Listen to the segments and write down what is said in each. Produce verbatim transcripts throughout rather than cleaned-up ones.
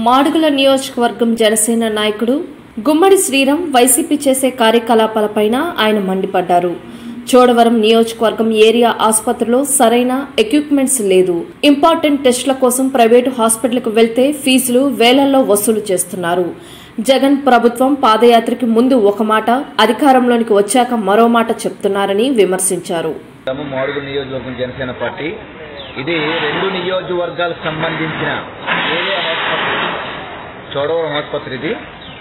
మాడుగుల నియోజకవర్గం జనసేన నాయకుడు గుమ్మడి శ్రీరామ్ వైసీపీ చేసే కార్యకలాపాలపైన ఆయన మండిపడ్డారు. చోడవరం నియోజకవర్గం ఏరియా ఆసుపత్రిలో సరైన ఎక్విప్మెంట్స్ లేదు. ఇంపార్టెంట్ టెస్టుల కోసం ప్రైవేటు హాస్పిటల్కు వెళ్తే ఫీజులు వేలల్లో వసూలు చేస్తున్నారు. జగన్ ప్రభుత్వం పాదయాత్రకి ముందు ఒక మాట, అధికారంలోనికి వచ్చాక మరో మాట చెప్తున్నారని విమర్శించారు. మాడుగుల నియోజకవర్గం జనసేన పార్టీ ఇది రెండు నియోజకవర్గాలకు సంబంధించిన ఏరియా హాస్పిటల్, చోడవరం ఆసుపత్రి. ఇది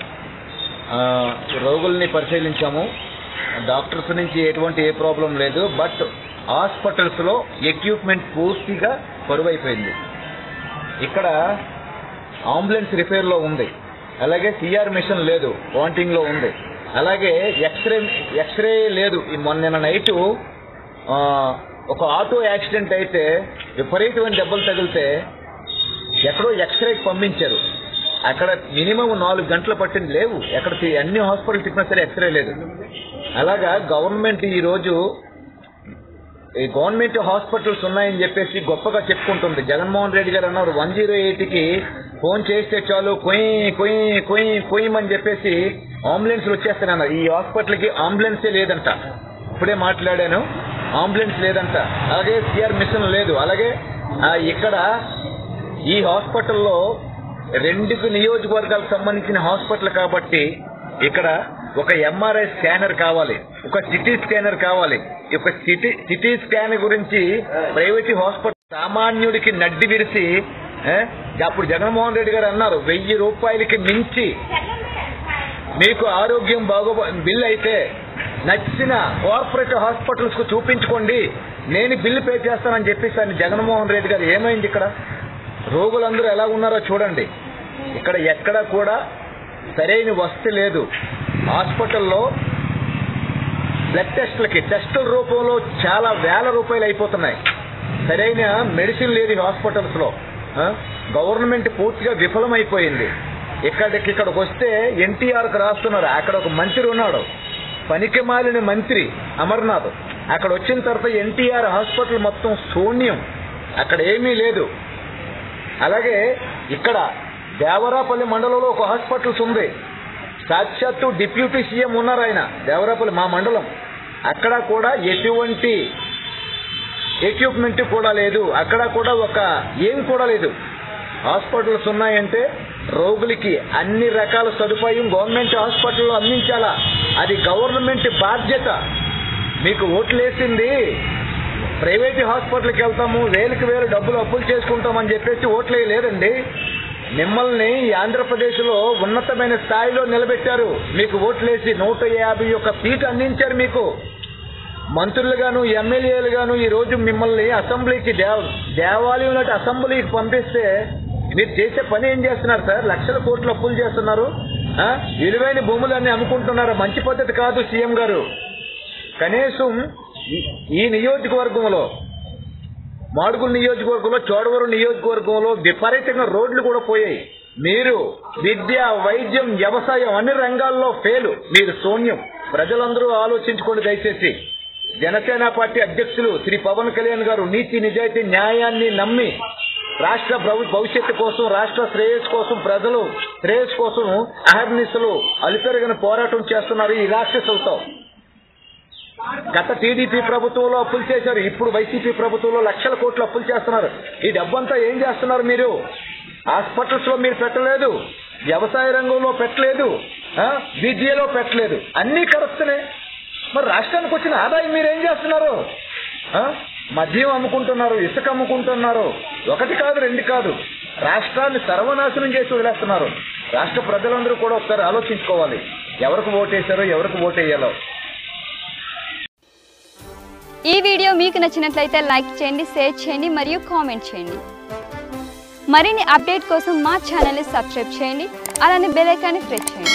రోగుల్ని పరిశీలించాము. డాక్టర్స్ నుంచి ఎటువంటి ఏ ప్రాబ్లం లేదు. బట్ హాస్పిటల్స్లో ఎక్విప్మెంట్ పూర్తిగా కరువైపోయింది. ఇక్కడ అంబులెన్స్ రిపేర్లో ఉంది, అలాగే సిఆర్ మిషన్ లేదు, వాంటింగ్లో ఉంది, అలాగే ఎక్స్రే ఎక్స్రే లేదు. మొన్న నైట్ ఒక ఆటో యాక్సిడెంట్ అయితే విపరీతమైన దెబ్బలు తగిలితే ఎక్కడో ఎక్స్రేకి పంపించారు. అక్కడ మినిమం నాలుగు గంటలు పట్టింది లేవు. ఎక్కడ అన్ని హాస్పిటల్ తిప్పినా సరే ఎక్స్రే లేదు. అలాగా గవర్నమెంట్ ఈరోజు ఈ గవర్నమెంట్ హాస్పిటల్స్ ఉన్నాయని చెప్పేసి గొప్పగా చెప్పుకుంటుంది. జగన్మోహన్ రెడ్డి గారు అన్నారు వన్ జీరో ఎయిట్కి ఫోన్ చేస్తే చాలు కొయ్ కొయ్ కొయ్ కొయ్యమని చెప్పేసి అంబులెన్స్లు వచ్చేస్తానన్నారు. ఈ హాస్పిటల్కి అంబులెన్సే లేదంట. ఇప్పుడే మాట్లాడాను, అంబులెన్స్ లేదంట. అలాగే సిఆర్ మిషన్ లేదు. అలాగే ఇక్కడ ఈ హాస్పిటల్లో రెండు నియోజకవర్గాలకు సంబంధించిన హాస్పిటల్ కాబట్టి ఇక్కడ ఒక ఎంఆర్ఐ స్కానర్ కావాలి, ఒక సిటీ స్కానర్ కావాలి. ఒక సిటీ సిటీ స్కాన్ గురించి ప్రైవేట్ హాస్పిటల్ సామాన్యుడికి నడ్డి విరిసి అప్పుడు జగన్మోహన్ రెడ్డి గారు అన్నారు వెయ్యి రూపాయలకి మించి మీకు ఆరోగ్యం బాగో బిల్ అయితే నచ్చిన కార్పొరేట్ హాస్పిటల్స్ కు చూపించుకోండి, నేను బిల్లు పే చేస్తానని చెప్పేసి జగన్మోహన్ రెడ్డి గారు. ఏమైంది ఇక్కడ? రోగులందరూ ఎలా ఉన్నారో చూడండి. ఇక్కడ ఎక్కడ కూడా సరైన వసతి లేదు. హాస్పిటల్లో బ్లడ్ టెస్టులకి టెస్టుల రూపంలో చాలా వేల రూపాయలు అయిపోతున్నాయి. సరైన మెడిసిన్ లేదు హాస్పిటల్స్ లో. గవర్నమెంట్ పూర్తిగా విఫలమైపోయింది. ఇక్కడికి ఇక్కడికి వస్తే ఎన్టీఆర్కి రాస్తున్నారు. అక్కడ ఒక మంత్రి ఉన్నాడు, పనికి మాలిన మంత్రి అమర్నాథ్. అక్కడ వచ్చిన తర్వాత ఎన్టీఆర్ హాస్పిటల్ మొత్తం శూన్యం, అక్కడ ఏమీ లేదు. అలాగే ఇక్కడ దేవరాపల్లి మండలంలో ఒక హాస్పిటల్స్ ఉంది. సాక్షాత్తు డిప్యూటీ సీఎం ఉన్నారు ఆయన, దేవరాపల్లి మా మండలం. అక్కడ కూడా ఎటువంటి ఎక్విప్మెంట్ కూడా లేదు. అక్కడ కూడా ఒక ఏం కూడా లేదు. హాస్పిటల్స్ ఉన్నాయంటే రోగులకి అన్ని రకాల సదుపాయం గవర్నమెంట్ హాస్పిటల్లో అందించాలా, అది గవర్నమెంట్ బాధ్యత. మీకు ఓట్లు వేసింది ప్రైవేట్ హాస్పిటల్కి వెళ్తాము, వేలకు వేలు డబ్బులు అప్పులు చేసుకుంటామని చెప్పేసి ఓట్లు లేదండి. మిమ్మల్ని ఆంధ్రప్రదేశ్లో ఉన్నతమైన స్థాయిలో నిలబెట్టారు. మీకు ఓట్లేసి నూట యాభై ఒక్క సీటు అందించారు. మీకు మంత్రులుగాను ఎమ్మెల్యేలుగాను ఈ రోజు మిమ్మల్ని అసెంబ్లీకి దేవ దేవాలయం లాంటి అసెంబ్లీకి పంపిస్తే మీరు చేసే పని ఏం చేస్తున్నారు సార్? లక్షల కోట్లు అప్పులు చేస్తున్నారు, విలువైన భూములన్నీ అమ్ముకుంటున్నారు. మంచి పద్ధతి కాదు సీఎం గారు. కనీసం ఈ నియోజకవర్గంలో మాడుగుల నియోజకవర్గంలో చోడవరం నియోజకవర్గంలో విపరీతంగా రోడ్లు కూడా పోయాయి. మీరు విద్య, వైద్యం, వ్యవసాయం అన్ని రంగాల్లో ఫెయిల్, మీరు శూన్యం. ప్రజలందరూ ఆలోచించుకోండి దయచేసి. జనసేన పార్టీ అధ్యక్షులు శ్రీ పవన్ కళ్యాణ్ గారు నీతి నిజాయితీ న్యాయాన్ని నమ్మి రాష్ట్ర భవిష్యత్తు కోసం, రాష్ట్ర శ్రేయస్సు కోసం, ప్రజలు శ్రేయస్సు కోసం అహర్నిశలు అలుపెరగని పోరాటం చేస్తున్నారు ఈ రాక్షసులతో. గత టీడీపీ ప్రభుత్వంలో అప్పులు చేశారు, ఇప్పుడు వైసీపీ ప్రభుత్వంలో లక్షల కోట్లు అప్పులు చేస్తున్నారు. ఈ డబ్బంతా ఏం చేస్తున్నారు మీరు? హాస్పిటల్స్ లో మీరు పెట్టలేదు, వ్యవసాయ రంగంలో పెట్టలేదు, విద్యలో పెట్టలేదు, అన్ని కరప్షనే. మరి రాష్ట్రానికి వచ్చిన ఆదాయం మీరేం చేస్తున్నారు? మద్యం అమ్ముకుంటున్నారు, ఇసుక అమ్ముకుంటున్నారు. ఒకటి కాదు, రెండు కాదు, రాష్ట్రాన్ని సర్వనాశనం చేసి వదిలేస్తున్నారు. రాష్ట్ర ప్రజలందరూ కూడా ఒకసారి ఆలోచించుకోవాలి, ఎవరికి ఓటేశారో ఎవరికి ఓటేయాలో. ఈ వీడియో మీకు నచ్చినట్లయితే లైక్ చేయండి, షేర్ చేయండి మరియు కామెంట్ చేయండి. మరిన్ని అప్డేట్ కోసం మా ఛానల్ని సబ్స్క్రైబ్ చేయండి, అలానే బెల్ ఐకాన్ని ప్రెస్ చేయండి.